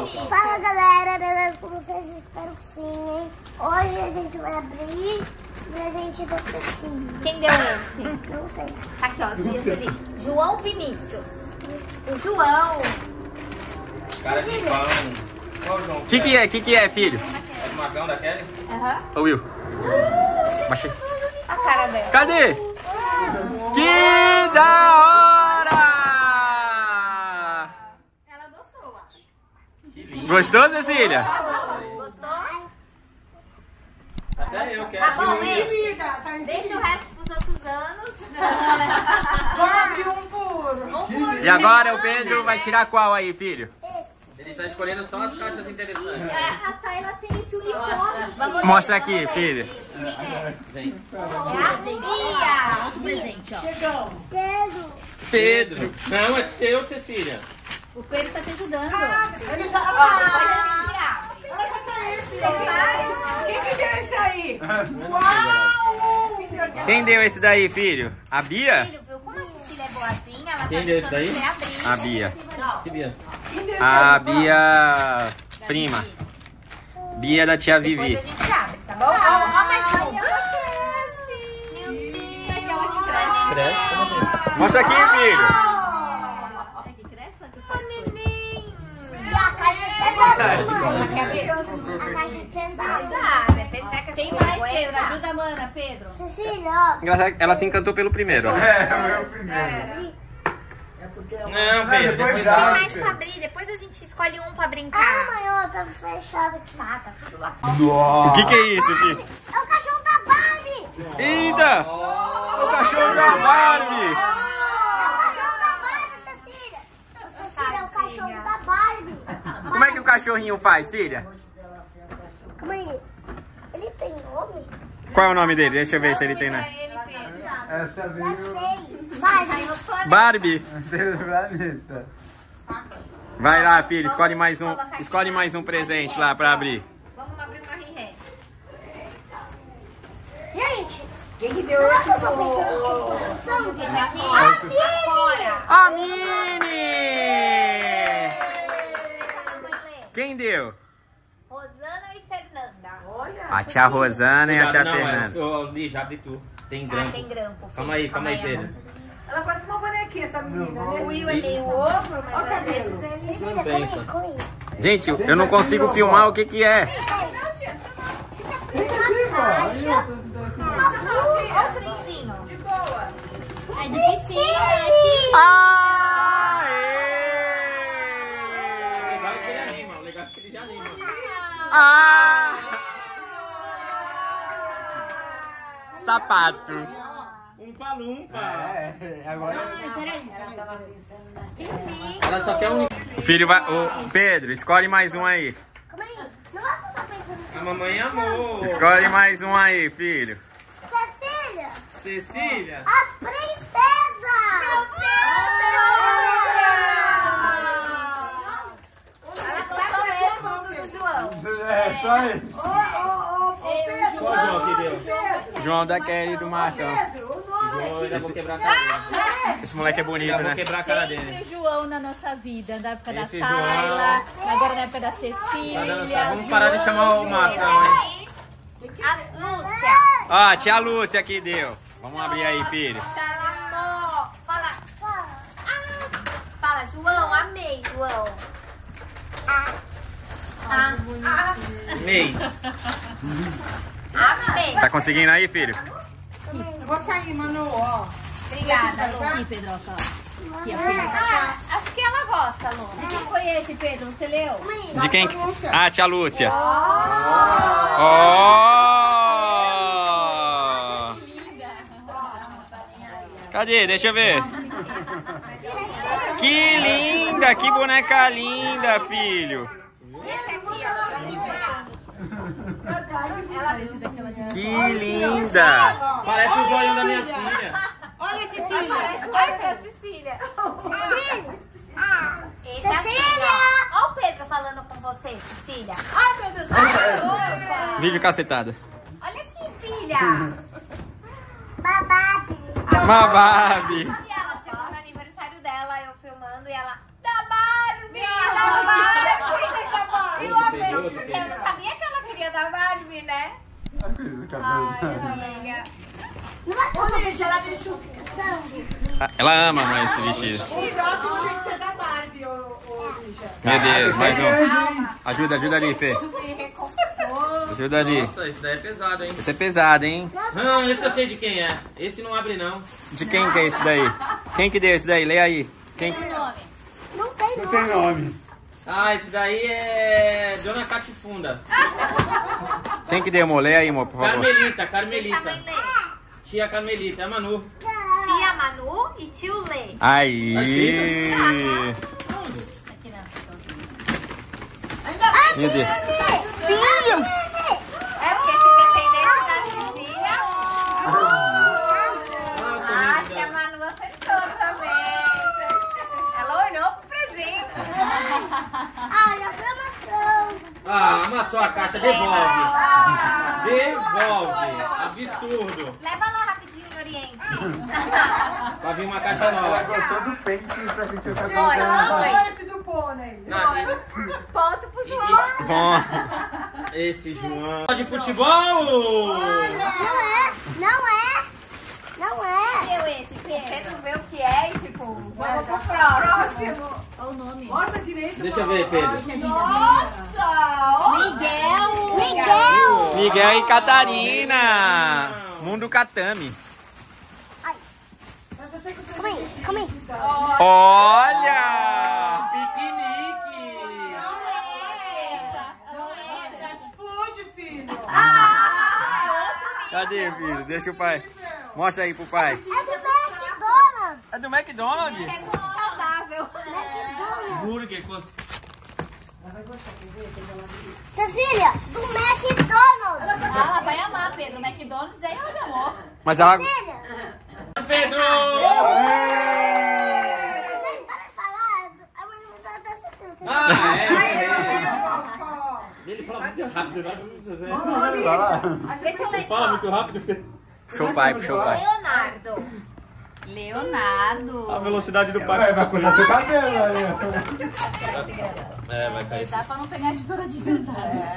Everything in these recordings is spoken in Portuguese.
Vinícius. Fala galera, beleza com vocês? Espero que sim, hein? Hoje a gente vai abrir o presente da Cecília. Quem deu esse? Não sei. Tá aqui, ó. Esse ali. João Vinícius. O João. Cara de pão. Qual o João? Que é, filho? É do Magão da Kelly? Aham. Ô, Will. Baixei. A cara dela. Cadê? Que da hora! Ela gostou, eu acho. Que lindo. Gostou, Cecília? Gostou? Até eu quero. Tá bom, Que Lê. Vida, tá em Deixa o resto pros outros anos. Guarde um por. E agora o Pedro vai tirar qual aí, filho? Ele tá escolhendo só as caixas interessantes. A Tayla tem esse unicórnio. Vamos Mostra aqui, filho. Vem. É a Bia. Outro presente, ó. Chegamos. Pedro. Não, é seu, Cecília. O Pedro tá te ajudando. Ele já. Ó, depois a gente abre. Olha que tá esse. Vai. Quem que deu esse aí? Uau! Quem deu esse daí, filho? A Bia? Filho, viu como a Cecília é boazinha? Ela Quem tá deu esse deixando daí? você abrir. A Bia. Que Bia? Quem deu esse A aí? Bia prima. Bia da tia Depois Vivi. a gente abre, tá bom? Ó, mais um. Meu Deus. Aquela que cresce. Cresce? Como assim? Mostra aqui, filho. É que cresce ou que faz neném? E a caixa é pesada, mãe. Quer abrir? A caixa é pesada. Pesada, é pesada. Tem mais, Pedro. Ajuda a mana, Pedro. Cecília, ó. Engraçado, ela se encantou pelo primeiro, ó. Não, Pedro, depois Tem dá. mais pra abrir, depois a gente escolhe um pra Ah, brincar. mãe, ó, tá fechado aqui. Tá tudo lá. O que é isso aqui? É o cachorro da Barbie. Eita! O cachorro da Barbie! É o cachorro da Barbie, Cecília. O Cecília é o cachorro da Barbie. Como é que o cachorrinho faz, filha? Calma aí. Ele tem nome? Qual é o nome dele? Deixa eu ver se ele tem, né? Ele, Pedro. Já sei. Vai, vai. Barbie! Vai lá, filho, escolhe mais um presente lá pra abrir. Vamos abrir uma riré. Gente, Quem que deu será esse? que eu tô pensando que Esse aqui, A tá Mini! fora. A Mini! Deixa a mamãe ler. Quem deu? Rosana e Fernanda. Olha. A tia Rosana e a tia Não, Fernanda. Lígia, abre tu. Tem Ah, grampo. tem grampo. filho. Calma aí, Pedro. amor. Ela parece uma bonequinha, essa menina, O né? Will é meio ovo, mas Olha o às cabelo. vezes ele... Cecília, pensa. calma aí. Gente, eu não consigo filmar o que que é. Caixa. Olha o trenzinho. De boa. É de piscina. Aê! Legal é que ele anima, o legal é que ele já anima. Ah! Sapato. Umpa-lumpa. Que lindo. Ela só quer um. O filho vai. Ô, Pedro, escolhe mais um aí. Calma aí. Não é que eu tô pensando. A mamãe amou. Escolhe mais um aí, filho. Cecília, Cecília. a princesa! Ela gostou mesmo do João. Qual João que deu? João da Kelly do Marcão. Pedro, o nome. João, ainda vou quebrar a cara dele. Esse moleque é bonito, Ainda vou né? quebrar a cara dele. Sempre o João na nossa vida, na época Esse da João. Tayla, agora na época da Tá Cecília. dando certo. Vamos parar de chamar o Marcão, hein? A Lúcia. Ó, a tia Lúcia aqui deu. Vamos abrir aí, filho. Amor. Fala. Fala, João. Amei, João. Meio. Amei. Tá conseguindo aí, filho? Eu vou sair, Manu, ó. Obrigada, Lu. Aqui, Pedroca. Aqui, ó, filho. Ah, acho que ela gosta, Lu. Quem foi esse, Pedro? Você leu? De quem? Ah, tia Lúcia. Ó! Cadê? Deixa eu ver. Que linda, que boneca linda, filho. Esse aqui, ó. Ela esse daquela de... Que linda. Parece o zoião da minha filha. Olha esse filho. Parece a Cecília. Esse é assim, ó. Olha o Pedro falando com você, Cecília. Ai, meu Deus. Opa. Vídeo cacetada. Olha assim, filha. Babado. Uma Barbie. E ela chegou no aniversário dela, eu filmando, e ela... Da Barbie! Da Barbie! Ô, Lídia, ela deixou ficar. Ela ama mais esse vestido. Lídia, ó, tem que ser da Barbie, ô, Lídia. Meu Deus, mais um. Ajuda ali, Fê. Ajuda ali. Nossa, esse daí é pesado, hein? Esse é pesado, hein? Ah, esse eu sei de quem é. Esse não abre, não. De quem que é esse daí? Quem que deu esse daí? Leia aí. Quem? Não tem nome. Ah, esse daí é Dona Catifunda. Quem que deu, amor? Leia aí, amor, por favor. Carmelita. Deixa a mãe ler. Tia Carmelita, é a Manu. Tia Manu e tio Lê. Aí. Aqui não. Meu Deus. Filho! É porque se dependesse da Cecília... Nossa, Ah, linda. tia Manu acertou também. Ela olhou pro presente. Olha a formação. Ah, amassou a caixa, devolve. Devolve. Absurdo. Leva lá rapidinho no Oriente. Vai vir uma caixa nova. Gostou do pente pra gente jogar Foi, Olha esse do pônei. Não, Ponto pro João. Bom. esse João. De futebol! Não é. Deu esse, Pedro. Pedro vê o que é e tipo, vamos pro próximo. Olha o nome. Mostra direito. Deixa eu ver, Pedro. Deixa a dica. Nossa! Miguel. Miguel e Catarina. Mundo Katami. Come aí. Olha! Piquenique! Food, filho. Cadê, filho? Deixa o pai. Mostra aí pro pai. É do McDonald's. É do McDonald's? É muito saudável. McDonald's. Burger. Cecília, do McDonald's. Ela vai amar, Pedro. McDonald's, aí ela amou. Mas ela... Cecília. Pedro! Gente, para de falar. A mãe não dá da Cecília. Ah, é. Ele fala muito rápido, né? Deixa eu ler Fala só. muito rápido, Pedro. Puxou o pai. Leonardo. A velocidade do Vai cortar seu cabelo aí. É, vai cair. Dá pra não pegar a tesoura de verdade.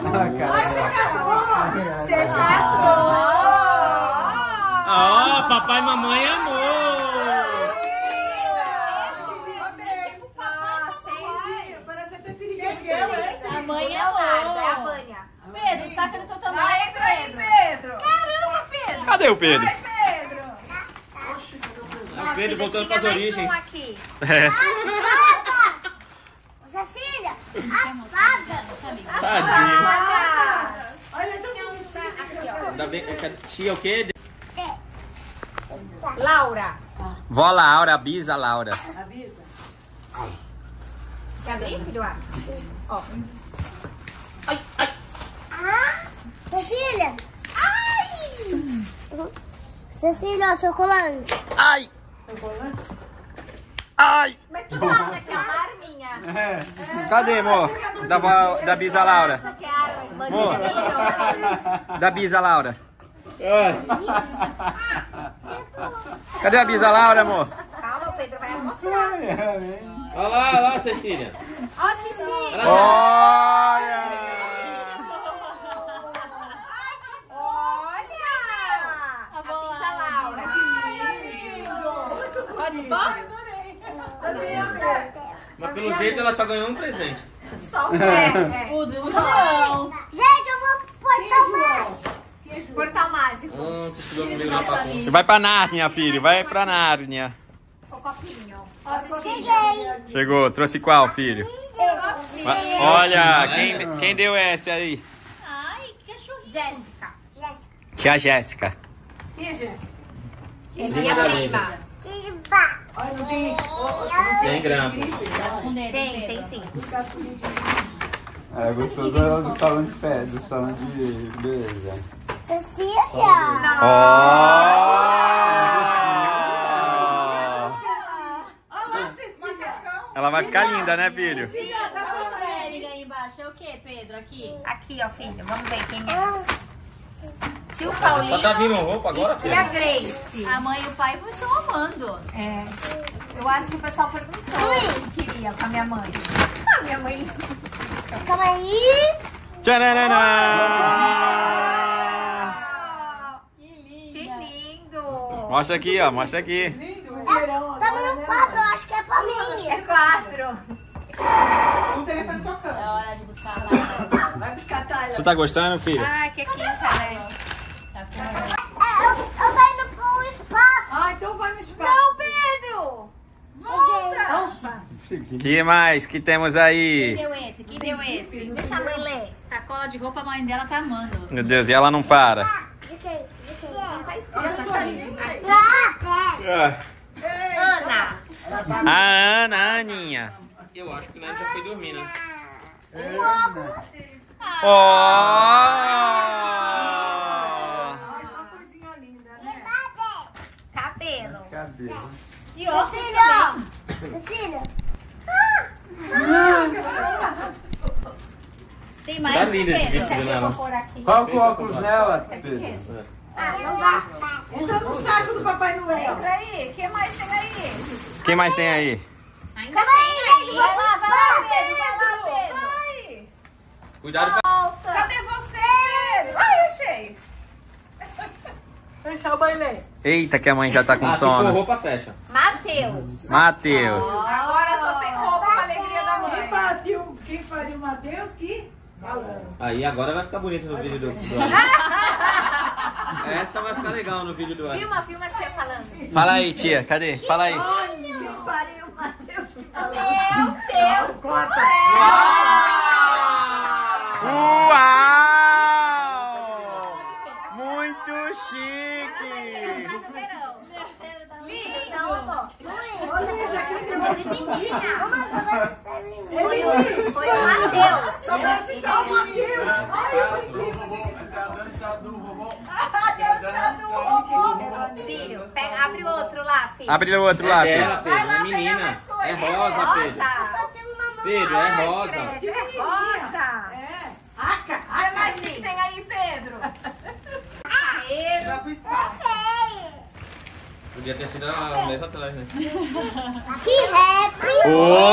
Ah, papai e mamãe amor! Parece até perigoso. A mãe Leonardo, é a amou. Vânia. Pedro, saca do teu tamanho, Vai, entra aí, Pedro. Pedro. Caramba, Pedro. Cadê o Pedro? Vai, Pedro. O Pedro voltando pras Tinha mais origens. um aqui. É. Cecília, as fadas. Tadinho. Olha, Aqui, ó. Ainda bem que a tia o quê? Laura. Vó Laura, bisa Laura. avisa. Quer abrir, filho? Ó. Cecília. Ai. Cecília, ó, seu colante. Ai! Ai! Mas tu acha que é uma arminha? Cadê, amor? Da bisa Laura. Acha que é arma? Amor. Mandarinho. Da bisa Laura. Cadê a bisa Laura, amor? Calma, o Pedro vai mostrar. Olha lá, Cecília. Ó, Cecília. Olha! Olha! A bisa Laura. Pode ir, Mas pelo jeito ela só ganhou um presente. Só o pé. O do João. Gente, eu vou portar o mágico. Portal mágico. Que estudou comigo na faculdade. Vai pra Nárnia, filho. Vai pra Nárnia. O copinho. Ó, Cecília. Cheguei. Chegou. Trouxe qual, filho? Olha, quem deu essa aí? Ai, que cachorrinho. Jéssica. Tia Jéssica. E, Jéssica? Minha prima. Olha, não tem... Tem grampo. Com dedo, Tem Pedro. sim. Ela gostou do salão de festa, do salão de beleza. Cecília. Ó! Olha lá, Cecília. Ela vai ficar linda, né, filho? Dá pra escolher aí embaixo. É o que, Pedro? Aqui. Aqui, ó, filho. Vamos ver quem é. Tio Só Paulinho tá vindo roupa agora, e tia filho? Grace. A mãe e o pai estão amando. É. Eu acho que o pessoal perguntou o que queria com a minha mãe. A minha mãe... Calma aí. Tchananana! Mostra aqui, ó. Mostra aqui. Tamo no 4, eu acho que é pra mim. É 4. O telefone tocando. É hora de buscar lá. Vai buscar a Tayla. Você tá gostando, filho? Ai, que quinta, né? Eu tô indo pro espaço. Ah, então vai no espaço. Não, Pedro! Cheguei. Que mais que temos Quem aí? deu esse? Quem deu esse? Deixa a mãe ler. Sacola de roupa, a mãe dela tá amando. Meu Deus, e ela não para. De quem? De quem? Não tá Olha escrito. só isso. Ana. A Ana, a Aninha. Eu acho que o Neto já foi dormir, né? Ó! Olha só coisinha linda, né? Cabelo. Cabelo. E ó, Cecília. tem mais Tá um lindo esse Pedro. vestido, né? Vou pôr aqui. Qual que é o óculos dela, Pedro? Entra no saco do Papai Noel. Entra aí. O que mais tem aí? Quem mais tem aí? Ainda tem. Vai lá, Pedro. Vai lá, Pedro. Ai. Cuidado com Volta. Cadê você, Pedro? Ai, achei. Deixa a mãe ler. Eita, que a mãe já tá com Se for sono. roupa, fecha. Matheus. Matheus. Agora só tem roupa pra alegria da mãe. Quem faria o Matheus? Que falando. Aí agora vai ficar bonito no vídeo do Essa vai ficar legal no vídeo do Filma a tia falando. Fala aí, tia. Cadê? Fala aí. Quem faria o Matheus? Que falando. Meu Deus. Corta. Uau! Muito chique! Foi o Matheus. Essa é a dança do robô. Filho, pega, abre o outro lá, filho. Abre o outro lá, É dela, Pedro. Pedro, é menina. É rosa, Pedro. Só tem uma mão. Pedro, é rosa. É rosa. É. O que mais que tem aí, Pedro? Carreiro. Vai pro espaço. Podia ter sido a mesa atrás, né? Que rap.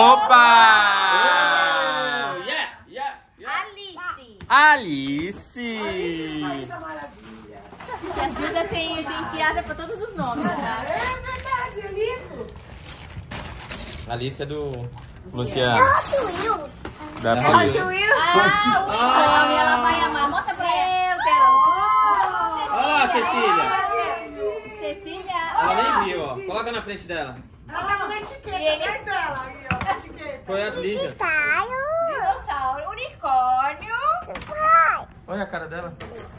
Opa! Alice. Alice! Essa maravilha. Tia Zilda tem piada pra todos os nomes, tá? É verdade, é lindo. Alice é do... Luciano. Hot Wheels. Da Hot família. Wheels. Ah, o uniforme ela vai amar. Mostra pra ela. Meu Deus. Olha lá, Cecília. Cecília. Ela nem viu, ó. Coloca na frente dela. Ela tá com uma etiqueta E ele- atrás dela. Aí, ó, a etiqueta. Foi a Lígia. Dinossauro. Unicórnio. Olha a cara dela.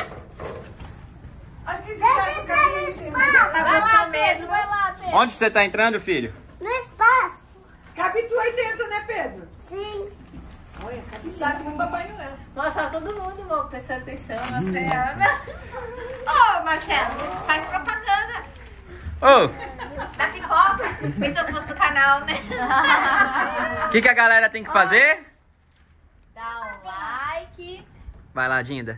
Acho que esse Deixa eu saco entrar no cabe espaço. Vai lá, Pedro. Vai lá, Pedro. Onde você tá entrando, filho? No espaço. Cabe tu aí dentro, né, Pedro? Sim. Olha, cabe saco no Papai Noel. Nossa, todo mundo vou prestando atenção na Fernanda. Ô, Marcelo, faz propaganda Ô, da pipoca. Pensou que fosse do canal, né? o que a galera tem que fazer? Dá um like. Vai lá, Dinda.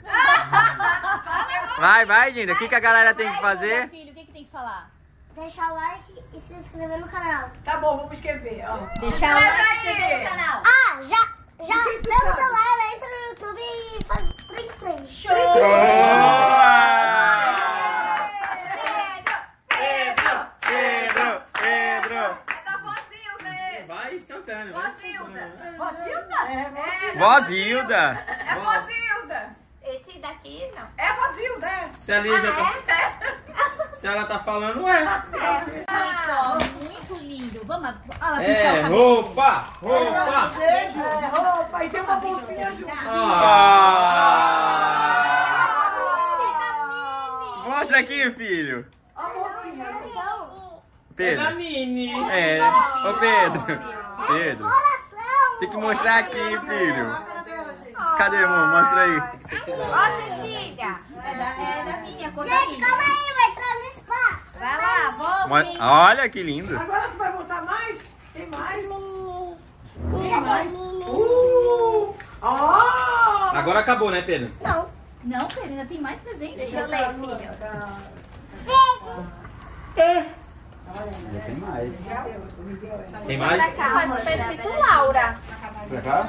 Vai, Dinda. O que a galera tem que fazer? Filho, o que tem que falar? Deixar o like e se inscrever no canal. Tá bom, vamos escrever, ó. Deixar o like e se inscrever no canal. Ah, já pelo celular, entra no YouTube e faz trim. Show! Pedro! É da Rosilda esse. Vai instantâneo. Rosilda. Rosilda? É, Vozilda! É Rosilda. Esse daqui, não. é Rosilda, é. Se a Lígia Se ela tá falando, é. Unicórnio, muito lindo. Vamos lá, É, roupa! Roupa! Beijo. É roupa. E tem uma bolsinha junto. Mostra aqui, filho. A bolsinha. É da Pedro. Mini. É. Ô, Pedro. Pedro. Coração! Tem que mostrar aqui, filho. Cadê, amor? Mostra aí. Ó, Cecília. É da minha, cor da Gente, minha. calma aí, vai entrar no espaço. Vai lá, volte. Olha que lindo. Agora tu vai voltar mais? Tem mais? Agora acabou, né, Pedro? Não, Pedro, ainda tem mais presente. Deixa eu ler, filho. Já tem mais. Tem mais? Mas tá escrito Laura. Pra cá?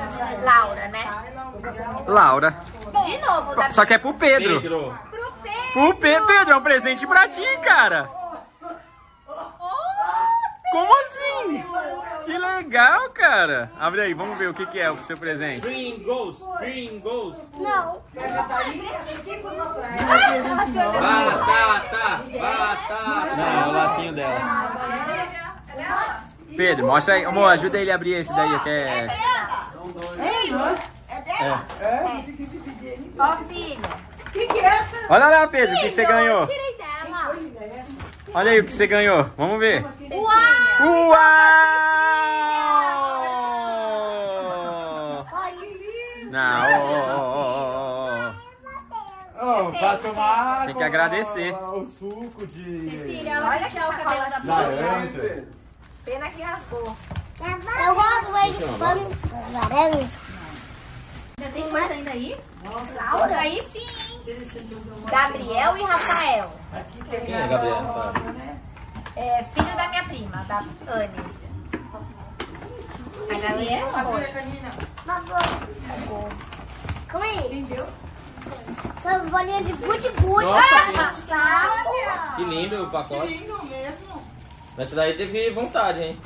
Laura, né? Laura. De novo, da Só que é pro Pedro. Pedro. pro Pedro. O Pedro, é um presente pra ti, cara. Como assim? Que legal, cara. Abre aí, vamos ver o que é o seu presente. Pringles, Pringles. Não. Batata, batata. Não, é o lacinho dela. Pedro, mostra aí. Amor, ajuda ele a abrir esse daí, que é... Ó, filho. Que é essa? Olha lá, Pedro, o que você ganhou. Tirei dela. Olha aí o que você ganhou. Vamos ver. Cecília. Uau! Não, Oh, pra tomar Tem que agradecer. o suco de Cecília, ela vai deixar o cabelo da boca. laranja. Pena que rasgou. Eu gosto mais de pano laranja. Ainda tem mais ainda aí? Laura? Aí sim. Gabriel e Rafael. Quem é, Gabriel? É filho da minha prima, da Anne. A Gabriel Calma aí. São bolinhas de gude-gude. Nossa, Saco. Que lindo o pacote. Lindo mesmo. Essa daí teve vontade, hein?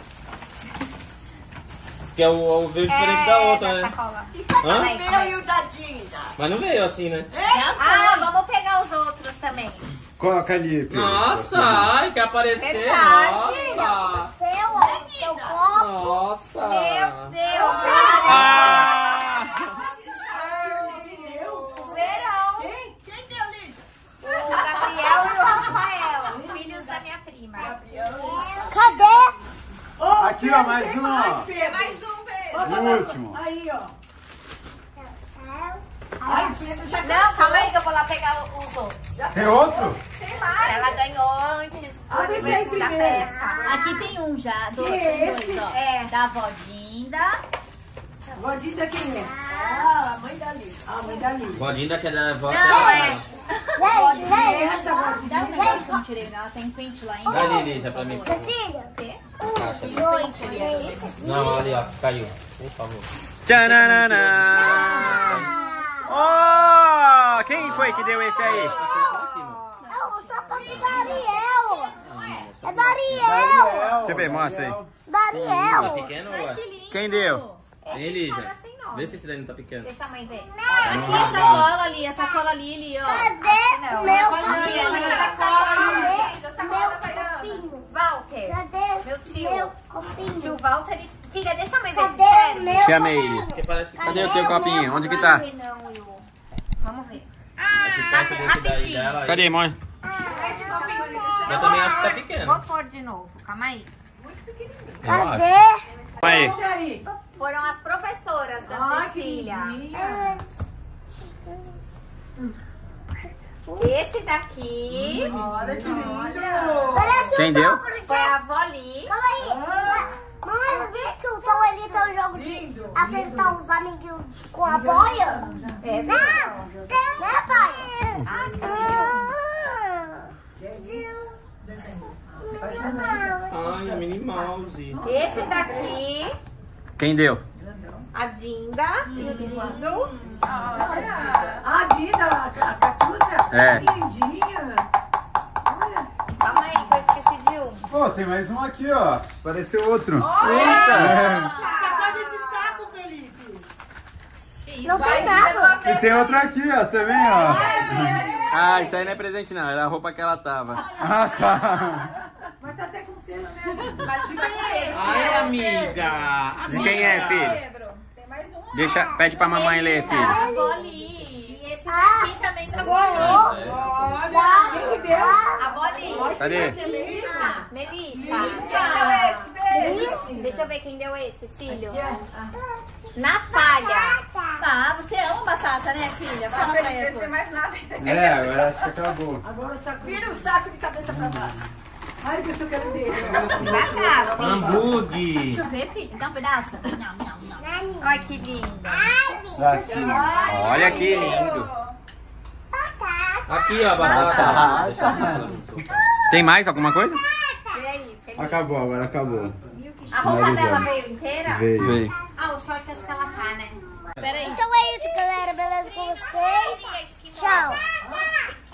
Que é o veio diferente da outra, né? sacola. E cadê Hã? o meu e o da Dinda? Mas não veio assim, né? Ah, vamos pegar os outros também. Coloca ali, Pedro. Nossa, ai, quer aparecer. Verdade. Nossa. Seu copo. Nossa. Meu Deus. Ah! Verão. Quem deu, Lígia? O Gabriel e o Rafael, filhos da minha prima. Cadê? Aqui, ó, mais um, ó. Mais um, Pedro. O último. Aí, ó. Ai, Pedro já Não, calma aí que eu vou lá pegar os outros. Tem outro? Ela ganhou antes do Ah, deixa aí aniversário da primeiro. festa. Aqui tem um já, dois, Que tem esse? dois, ó. É. Da avó Dinda. Godinda quem é? Ah, a mãe da Lígia. A mãe da Lígia. Godinda que é da avó. Não, é. Gente, gente. Essa Godinda. Dá um negócio que eu não tirei, ela tem pente lá ainda. Dá ali, Lígia, pra mim. Cecília. Caixa ali. Pente ali, ó. Não, ali, ó, caiu. Por favor. Tchananana! Oh! Quem foi que deu esse aí? É o sapato da Ariel. É da Ariel. Deixa eu ver, mostra aí. Da Tá Ariel. pequeno ou é? Quem deu? Hein, Lígia? Assim, não. Vê se esse daí não tá pequeno. Deixa a mãe ver. Aqui a sacola ali, a sacola ali, ó. Cadê o meu Copinho. Walter. Cadê Meu tio. meu copinho? Tio Walter e... Filha, deixa a mãe ver se Cadê o sério. meu Tia Meire. Porque parece que Cadê o teu copinho? Onde que tá? Não, Will. Vamos ver. aqui perto desse daí dela. aí. Cadê, mãe? Esse copinho ali, Eu também acho que tá pequeno. Vou pôr de novo. Calma aí. Eu acho. Cadê? Aí. Esse aí. Foram as professoras da Ai, que Cecília. lindinha. Esse daqui Olha que lindo. Parece Quem o deu? Tom, porque... foi a avó Li. Calma aí. Mamãe, vê que o Tom ele tá o jogo de Lindo. acertar os amiguinhos com a boia? É, Né, pai? Ah, esqueci Ai, a Minnie Mouse. de um. Esse daqui, Quem deu? a Dinda e o Dindo. A Dinda, a Catiúcia. É. Que lindinha. Olha. Calma aí, que eu esqueci de um. Pô, tem mais um aqui, ó. Apareceu outro. Sacode esse saco, Felipe. Não tem nada. E tem outro aqui, ó, também, ó. Ah, isso aí não é presente não, era a roupa que ela tava. Ah, tá. Mas tá até com selo, né? Mas de quem é esse? Ai, amiga. De quem é, filho? Pedro. Tem mais um. Deixa, pede pra mamãe ler, filho. A avó ali. E esse daqui também da avó Li. Olha. Quem que deu? A avó Li. Cadê? Melissa. Deixa eu ver quem deu esse, filho. Natália. Ah, você ama batata, né, filha? Fala pra ela. mais nada. É, agora acho que acabou. Agora o saco. Vira o saco de cabeça pra baixo. Ai, que eu quero dele. Pra cá, filho. Hambúrguer. Deixa eu ver, filha. Dá um pedaço? Não, não, não. Olha que lindo. Assim. Olha que lindo. Aqui, ó, batata. Deixa eu ver. Tem mais alguma coisa? Vê aí, Felipe. Acabou, agora acabou. A roupa dela veio inteira? Veio. Veio. Ah, o short acho que ela tá, né? Pera aí. Então é isso, galera. Beleza com vocês? Tchau. Esse